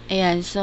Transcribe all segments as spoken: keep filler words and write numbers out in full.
Ayan, so,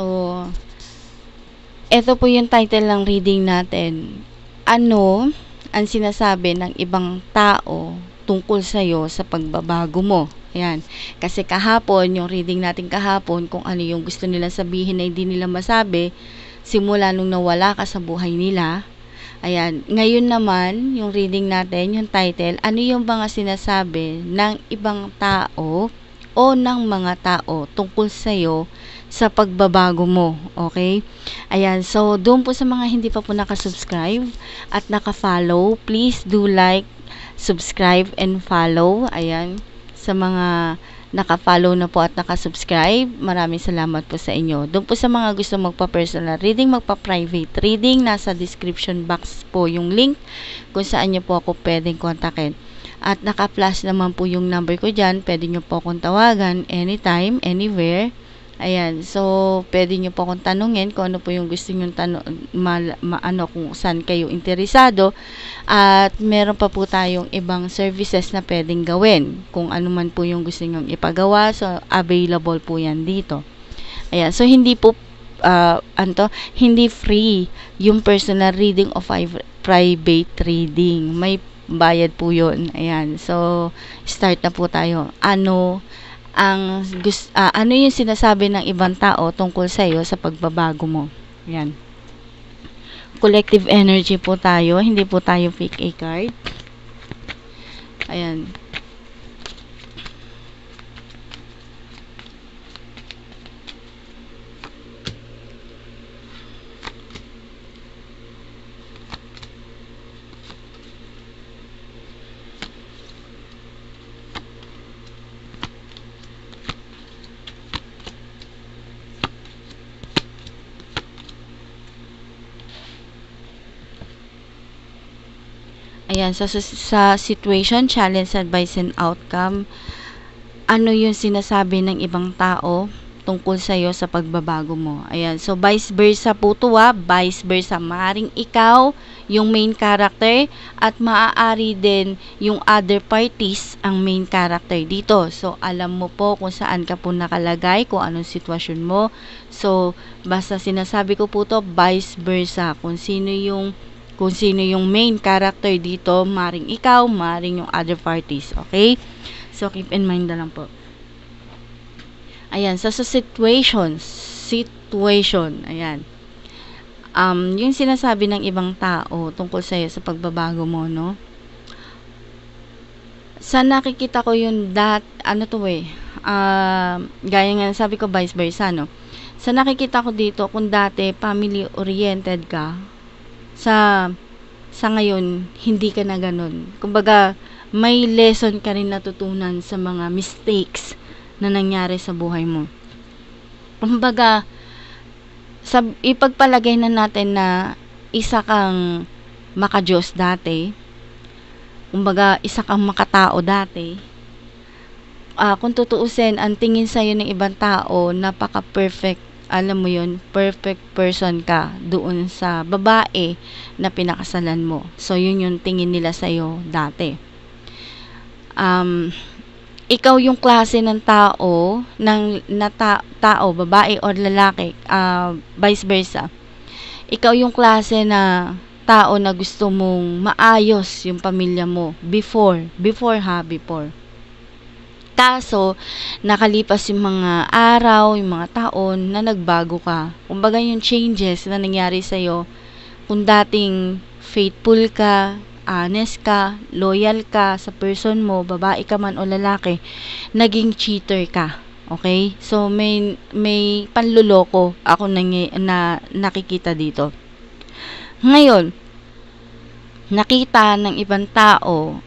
ito po yung title ng reading natin. Ano ang sinasabi ng ibang tao tungkol sa'yo sa pagbabago mo? Ayan. Kasi kahapon, yung reading natin kahapon, kung ano yung gusto nilang sabihin na hindi nila masabi, simula nung nawala ka sa buhay nila. Ayan. Ngayon naman, yung reading natin, yung title, ano yung mga sinasabi ng ibang tao o ng mga tao tungkol sa'yo sa pagbabago mo. Okay? Ayan. So, doon po sa mga hindi pa po nakasubscribe at nakafollow, please do like, subscribe, and follow. Ayan. Sa mga naka-follow na po at naka-subscribe, maraming salamat po sa inyo. Doon po sa mga gusto magpa-personal reading, magpa-private reading, nasa description box po yung link kung saan nyo po ako pwedeng kontakin. At naka-flash naman po yung number ko dyan, pwede nyo po akong tawagan anytime, anywhere. Ayan, so pwede nyo po akong tanungin kung ano po yung gusto nyo tanong, ma, ma, ano, kung saan kayo interesado. At meron pa po tayong ibang services na pwedeng gawin. Kung ano man po yung gusto nyo ipagawa, so available po yan dito. Ayan, so hindi po, uh, anto, hindi free yung personal reading o private reading. May bayad po yun. Ayan, so start na po tayo. Ano ang gusto, uh, ano yung sinasabi ng ibang tao tungkol sa iyo sa pagbabago mo? Yan. Collective energy po tayo, hindi po tayo fake a card. Ayan. Ayan, sa, sa situation, challenge, advice, and outcome, ano yung sinasabi ng ibang tao tungkol sa'yo sa pagbabago mo. Ayan, so vice versa po to ah, vice versa. Maaring ikaw yung main character at maaari din yung other parties ang main character dito. So, alam mo po kung saan ka po nakalagay, kung anong sitwasyon mo. So, basta sinasabi ko po to, vice versa. Kung sino yung kung sino yung main character dito, maring ikaw, maring yung other parties, okay? So, keep in mind na lang po. Ayan, so sa situation, situation, ayan. Um, yung sinasabi ng ibang tao tungkol sa'yo sa pagbabago mo, no? Sa nakikita ko yung dat, ano to eh, uh, gaya nga sabi ko, vice versa, no? Sa nakikita ko dito, kung dati family-oriented ka, sa sa ngayon hindi ka na ganun. Kumbaga may lesson ka rin natutunan sa mga mistakes na nangyari sa buhay mo. Kumbaga sab ipagpalagay na natin na isa kang makadiyos dati. Kumbaga isa kang makatao dati. Uh, kung tutuusin, ang tingin sa'yo ng ibang tao, napaka-perfect, alam mo yun, perfect person ka doon sa babae na pinakasalan mo. So, yun yung tingin nila sa'yo dati. Um, ikaw yung klase ng tao, ng, na ta, tao, babae o lalaki, uh, vice versa. Ikaw yung klase na tao na gusto mong maayos yung pamilya mo before, before ha, before. Kaso, nakalipas yung mga araw, yung mga taon na nagbago ka. Kumbaga yung changes na nangyari sa'yo, kung dating faithful ka, honest ka, loyal ka sa person mo, babae ka man o lalaki, naging cheater ka. Okay? So, may, may panluloko ako na, na nakikita dito. Ngayon, nakita ng ibang tao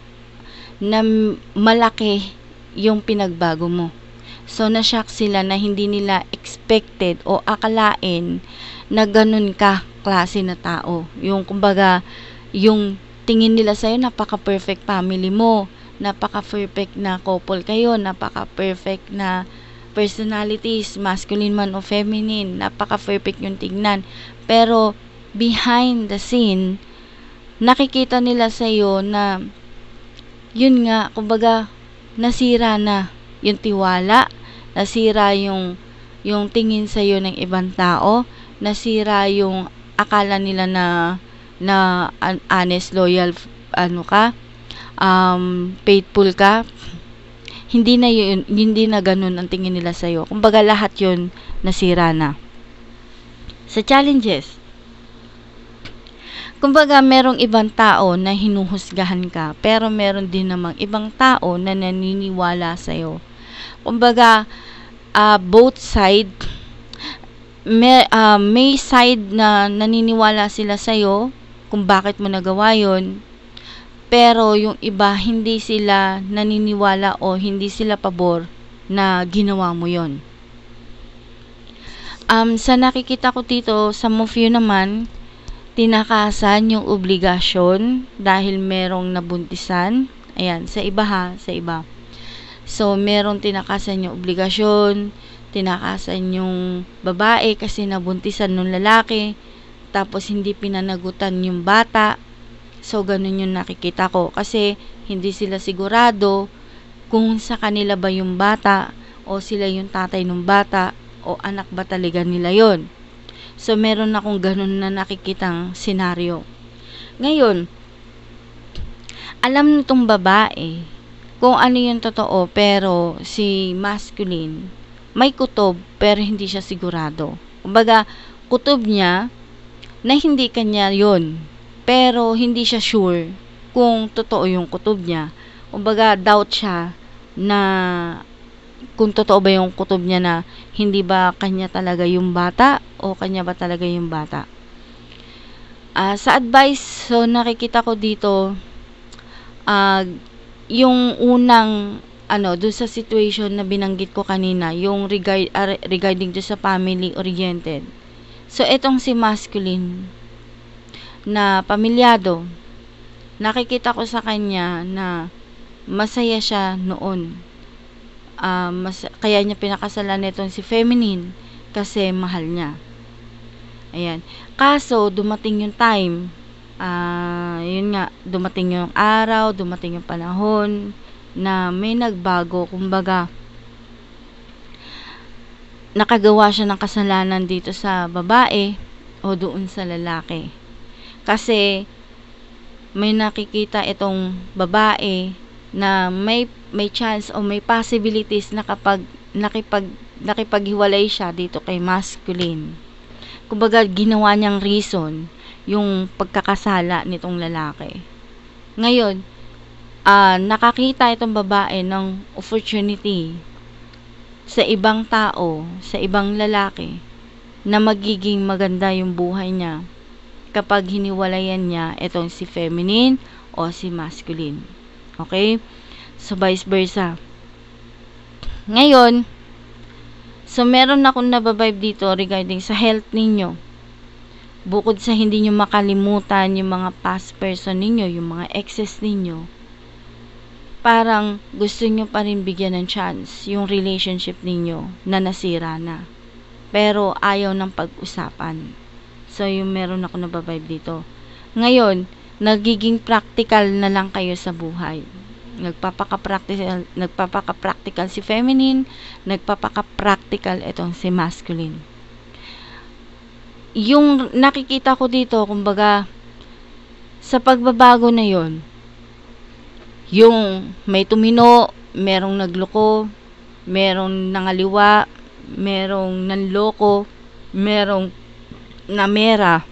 na malaki yung pinagbago mo. So, na-shock sila na hindi nila expected o akalain na ganun ka klase na tao. Yung, kumbaga, yung tingin nila sa'yo, napaka-perfect family mo, napaka-perfect na couple kayo, napaka-perfect na personalities, masculine man o feminine, napaka-perfect yung tignan. Pero, behind the scene, nakikita nila sa'yo na, yun nga, kumbaga, nasira na yung tiwala, nasira yung yung tingin sa'yo ng ibang tao, nasira yung akala nila na na an- honest, loyal, ano ka, um, faithful ka. Hindi na yun, hindi na ganun ang tingin nila sa'yo. Kumbaga lahat yun nasira na. Sa challenges, kumbaga merong ibang tao na hinuhusgahan ka, pero meron din namang ibang tao na naniniwala sa'yo. Kumbaga, uh, both side, may, uh, may side na naniniwala sila sa'yo kung bakit mo nagawa yun, pero yung iba hindi sila naniniwala o hindi sila pabor na ginawa mo yon. Um, sa nakikita ko dito, some of you naman, tinakasan yung obligasyon dahil merong nabuntisan. Ayan, sa iba ha, sa iba. So, merong tinakasan yung obligasyon, tinakasan yung babae kasi nabuntisan ng lalaki, tapos hindi pinanagutan yung bata. So, ganun yung nakikita ko. Kasi, hindi sila sigurado kung sa kanila ba yung bata, o sila yung tatay ng bata, o anak ba talaga nila yon. So, meron akong ganun na nakikitang senaryo. Ngayon, alam nitong babae kung ano yung totoo, pero si masculine, may kutob, pero hindi siya sigurado. Kumbaga, kutob niya, na hindi kanya yon, pero hindi siya sure kung totoo yung kutob niya. Kumbaga, doubt siya na kung totoo ba yung kutob niya, na hindi ba kanya talaga yung bata o kanya ba talaga yung bata. Uh, sa advice, so nakikita ko dito, uh, yung unang, ano, doon sa situation na binanggit ko kanina, yung regard, uh, regarding doon sa family oriented. So, etong si masculine na pamilyado, nakikita ko sa kanya na masaya siya noon. Uh, mas, kaya niya pinakasalan nitong si feminine kasi mahal niya. Ayan. Kaso, dumating yung time, uh, yun nga, dumating yung araw, dumating yung panahon na may nagbago. Kumbaga, nakagawa siya ng kasalanan dito sa babae o doon sa lalaki. Kasi may nakikita itong babae na may may chance o may possibilities na kapag nakipag nakipaghiwalay siya dito kay masculine. Kumbaga ginawa niyang reason yung pagkakasala nitong lalaki. Ngayon, uh, nakakita itong babae ng opportunity sa ibang tao, sa ibang lalaki, na magiging maganda yung buhay niya kapag hiniwalayan niya itong si feminine o si masculine. Okay? So, vice versa. Ngayon, so meron akong nababibe dito regarding sa health ninyo. Bukod sa hindi nyo makalimutan yung mga past person ninyo, yung mga exes ninyo, parang gusto nyo pa rin bigyan ng chance yung relationship ninyo na nasira na. Pero ayaw ng pag-usapan. So, yung meron ako nababibe dito. Ngayon, nagiging practical na lang kayo sa buhay. Nagpapaka-practical, nagpapaka-practical si feminine, nagpapaka-practical itong si masculine. Yung nakikita ko dito, kumbaga, sa pagbabago na yon, yung may tumino, merong nagloko, merong nangaliwa, merong nanloko, merong namera,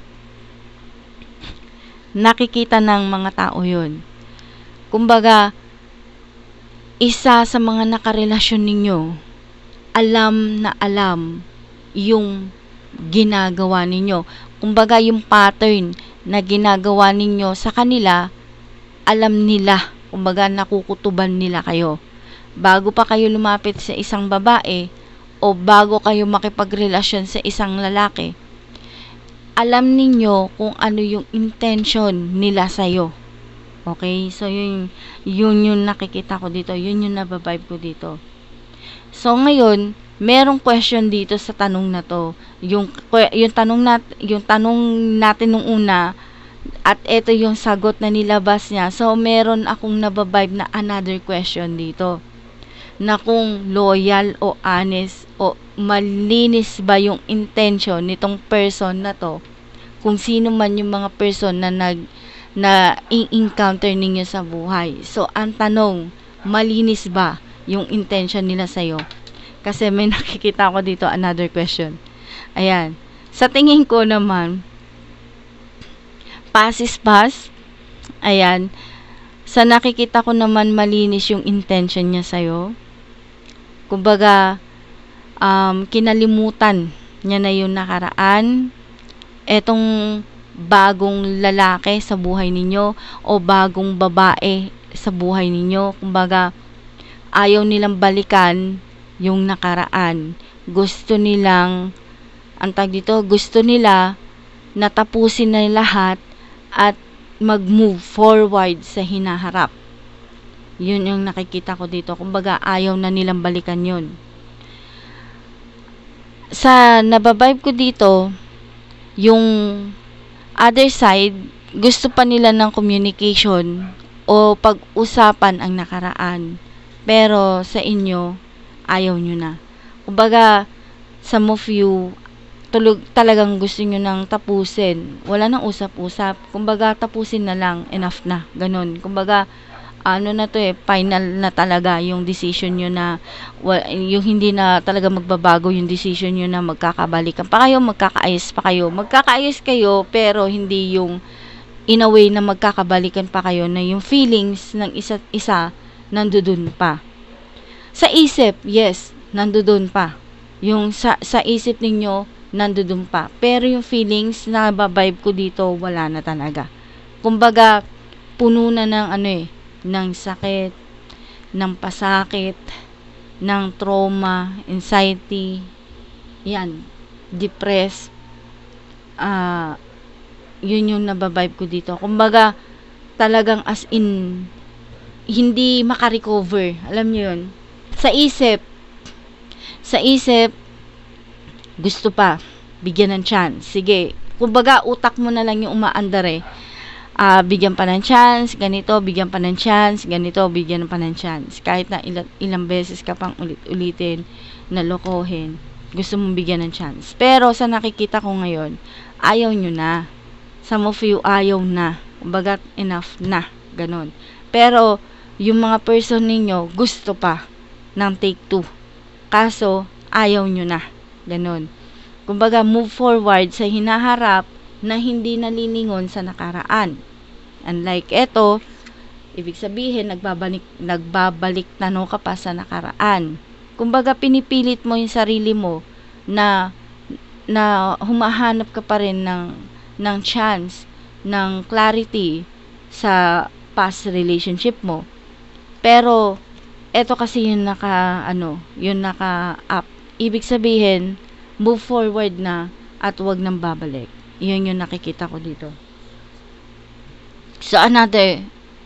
nakikita ng mga tao yun. Kumbaga, isa sa mga nakarelasyon ninyo, alam na alam yung ginagawa ninyo. Kumbaga, yung pattern na ginagawa ninyo sa kanila, alam nila. Kumbaga, nakukutuban nila kayo. Bago pa kayo lumapit sa isang babae o bago kayo makipagrelasyon sa isang lalaki, alam ninyo kung ano yung intention nila sa'yo. Okay? So, yun, yun yung nakikita ko dito. Yun yung nababibe ko dito. So, ngayon, merong question dito sa tanong na to. Yung, yung, tanong, nat, yung tanong natin nung una, at ito yung sagot na nilabas niya. So, meron akong nababibe na another question dito. na kung loyal o honest o malinis ba yung intention nitong person na to, kung sino man yung mga person na nag na i-encounter ninyo sa buhay. So, ang tanong, malinis ba yung intention nila sa'yo? Kasi may nakikita ko dito another question. Ayan. Sa tingin ko naman, pass is pass. Ayan. Sa nakikita ko naman, malinis yung intention niya sa'yo. Kumbaga, um, kinalimutan niya na yung nakaraan. Etong bagong lalaki sa buhay ninyo o bagong babae sa buhay ninyo. Kumbaga, ayaw nilang balikan yung nakaraan. Gusto nilang, ang tag dito, gusto nila natapusin na lahat at mag-move forward sa hinaharap. Yun yung nakikita ko dito. Kumbaga, ayaw na nilang balikan yun. Sa nababibe ko dito, yung other side, gusto pa nila ng communication o pag-usapan ang nakaraan. Pero sa inyo, ayaw nyo na. Kumbaga, some of you, tulog, talagang gusto nyo nang tapusin. Wala nang usap-usap. Kumbaga, tapusin na lang. Enough na. Ganon. Kumbaga, ano na to eh, final na talaga yung decision nyo na, well, yung hindi na talaga magbabago yung decision nyo na magkakabalikan pa kayo, magkakaayos pa kayo. Magkakaayos kayo, pero hindi yung in a way na magkakabalikan pa kayo na yung feelings ng isa't isa nandoon pa. Sa isip, yes, nandoon pa. Yung sa, sa isip ninyo, nandoon pa. Pero yung feelings na babibe ko dito, wala na talaga. Kumbaga, puno na ng ano eh, ng sakit, ng pasakit, ng trauma, anxiety, yan, depressed, ah, uh, yun yung nababibe ko dito. Kumbaga, talagang as in, hindi makarecover. Alam nyo yun? Sa isip, sa isip, gusto pa, bigyan ng chance. Sige, kumbaga, utak mo na lang yung umaandar eh. Uh, bigyan pa ng chance, ganito, bigyan pa ng chance, ganito, bigyan pa ng chance. Kahit na ilang, ilang beses ka pang ulit-ulitin, nalokohin, gusto mong bigyan ng chance. Pero sa nakikita ko ngayon, ayaw nyo na. Some of you, ayaw na. Kumbaga, enough na. Ganon. Pero, yung mga person ninyo, gusto pa ng take two. Kaso, ayaw nyo na. Ganon. Kumbaga, move forward sa hinaharap na hindi nalilingon sa nakaraan. Unlike eto, ibig sabihin, nagbabalik, nagbabalik tanong ka pa sa nakaraan. Kumbaga, pinipilit mo yung sarili mo na, na humahanap ka pa rin ng, ng chance, ng clarity sa past relationship mo. Pero, eto kasi yung naka, ano, yung naka-up. Ibig sabihin, move forward na at wag nang babalik. Yun yung nakikita ko dito. So, another,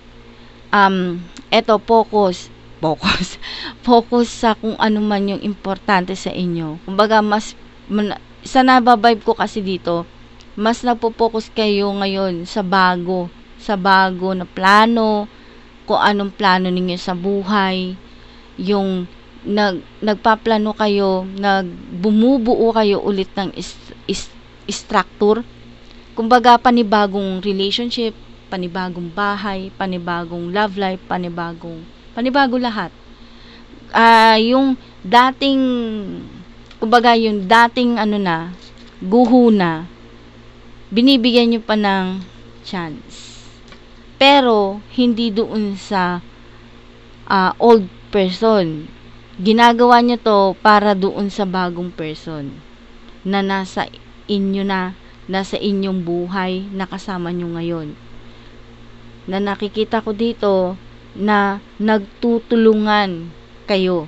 um, eto, focus, focus, focus sa kung ano man yung importante sa inyo. Kumbaga, mas, man, sa nababibe ko kasi dito, mas nagpo-focus kayo ngayon sa bago, sa bago na plano, kung anong plano ninyo sa buhay, yung nag, nagpaplano kayo, nagbumubuo kayo ulit ng is, is, structure. Kumbaga, panibagong relationship, panibagong bahay, panibagong love life, panibagong, panibago lahat. Ah, uh, yung dating, kumbaga, yung dating ano na, guho na, binibigyan nyo pa ng chance. Pero, hindi doon sa uh, old person. Ginagawa nyo to para doon sa bagong person na nasa inyo na, nasa inyong buhay, nakasama nyo ngayon. Na nakikita ko dito na nagtutulungan kayo.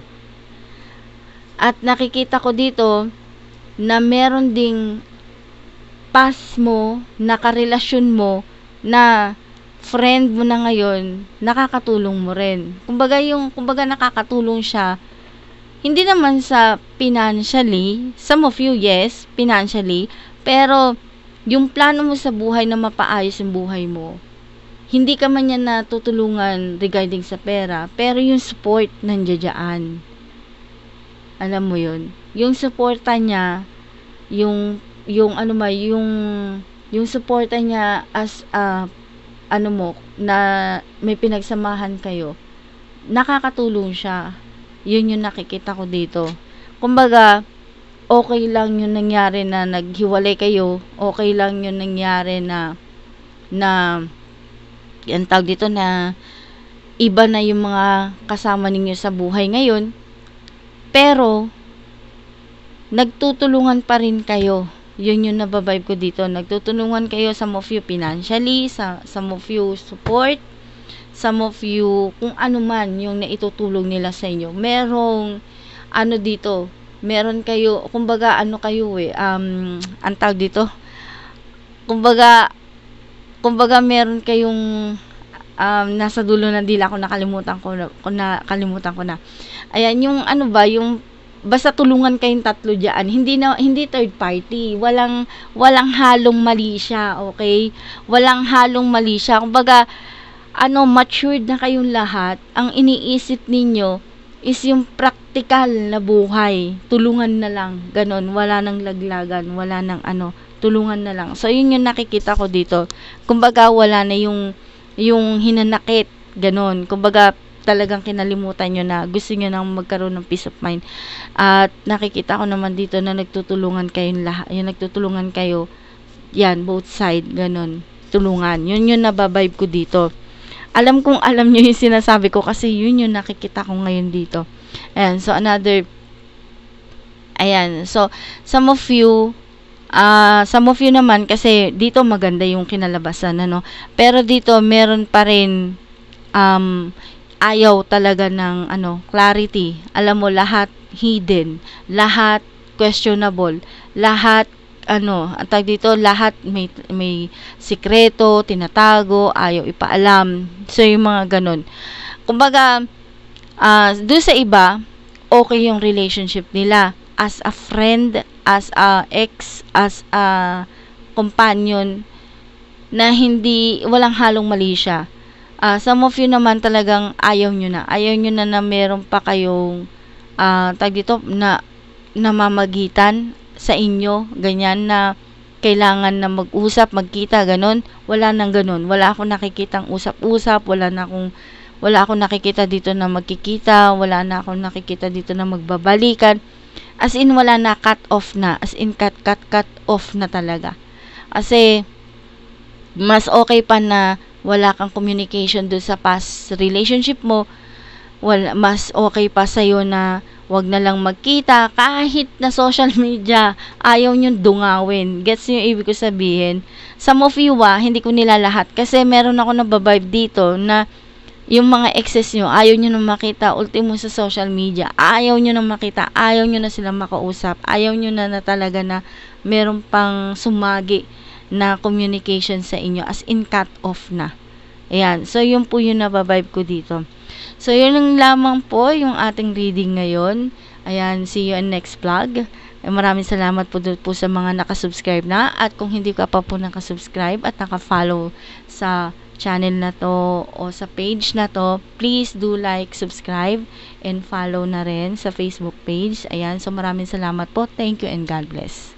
At nakikita ko dito na meron ding past mo, nakarelasyon mo, na friend mo na ngayon, nakakatulong mo rin. Kumbaga yung, kumbaga nakakatulong siya, hindi naman sa financially, some of you, yes, financially, pero yung plano mo sa buhay na mapaayos yung buhay mo, hindi ka man niya natutulungan regarding sa pera, pero yung support nandiyan. Alam mo yun? Yung suporta niya, yung yung ano ba, yung yung suporta niya as a ano mo na may pinagsamahan kayo, nakakatulong siya. Yun yung nakikita ko dito. Kumbaga, okay lang yung nangyari na naghiwalay kayo, okay lang yung nangyari na na yan tawag dito na iba na yung mga kasama ninyo sa buhay ngayon, pero nagtutulungan pa rin kayo. Yun yung nababibe ko dito. Nagtutulungan kayo, some of you financially, sa some of you support, some of you kung ano man yung naitutulong nila sa inyo. Merong ano dito, meron kayo, kumbaga ano kayo eh, um, ang tawag dito, kumbaga, kumbaga meron kayong um, nasa dulo ng dila ko, nakalimutan ko na, ko na, kalimutan ko na. Ayan, yung ano ba, yung basta tulungan kayong tatlo diyan. Hindi na hindi third party. Walang walang halong mali siya, okay? Walang halong mali siya. Kumbaga ano, matured na kayong lahat. Ang iniisip ninyo is yung practical na buhay. Tulungan na lang. Ganon. Wala nang laglagan. Wala nang ano. Tulungan na lang. So, yun yung nakikita ko dito. Kumbaga, wala na yung yung hinanakit. Ganon. Kumbaga, talagang kinalimutan nyo na gusto nyo nang magkaroon ng peace of mind. At nakikita ko naman dito na nagtutulungan kayong lahat. Yung nagtutulungan kayo. Yan, both side. Ganon. Tulungan. Yun yung nababibe ko dito. Alam kong alam nyo yung sinasabi ko kasi yun yung nakikita ko ngayon dito. Ayan, so another, ayan, so some of you, uh, some of you naman, kasi dito maganda yung kinalabasan, ano, pero dito meron pa rin, um, ayaw talaga ng, ano, clarity. Alam mo, lahat hidden, lahat questionable, lahat ano, ang tawag dito, lahat may, may sikreto, tinatago, ayaw ipaalam. So, yung mga ganun. Kumbaga, uh, doon sa iba, okay yung relationship nila. As a friend, as a ex, as a companion, na hindi, walang halong mali siya. Uh, some of you naman talagang ayaw nyo na. Ayaw nyo na na meron pa kayong, uh, tawag dito, na namamagitan sa inyo, ganyan na kailangan na mag-usap, magkita, ganun. Wala nang ganun. Wala akong nakikitang usap-usap, wala na akong wala akong nakikita dito na magkikita, wala na akong nakikita dito na magbabalikan. As in, wala na, cut off na. As in, cut, cut, cut off na talaga. Kasi, mas okay pa na wala kang communication doon sa past relationship mo. Wala, mas okay pa sa'yo na wag na lang magkita, kahit na social media, ayaw nyo dungawin. Gets nyo yung ibig ko sabihin? Some of you, ah, hindi ko nila lahat. Kasi meron ako nababibe dito na yung mga exes nyo, ayaw nyo na makita, ultimo sa social media. Ayaw nyo na makita, ayaw nyo na sila makausap. Ayaw nyo na na talaga na meron pang sumagi na communication sa inyo. As in, cut off na. Ayan. So, yun po yung nababibe ko dito. So, yun lang lamang po yung ating reading ngayon. Ayan, see you in next vlog. Eh, maraming salamat po, po sa mga nakasubscribe na. At kung hindi ka pa po nakasubscribe at nakafollow sa channel na to o sa page na to, please do like, subscribe, and follow na rin sa Facebook page. Ayan, so maraming salamat po. Thank you and God bless.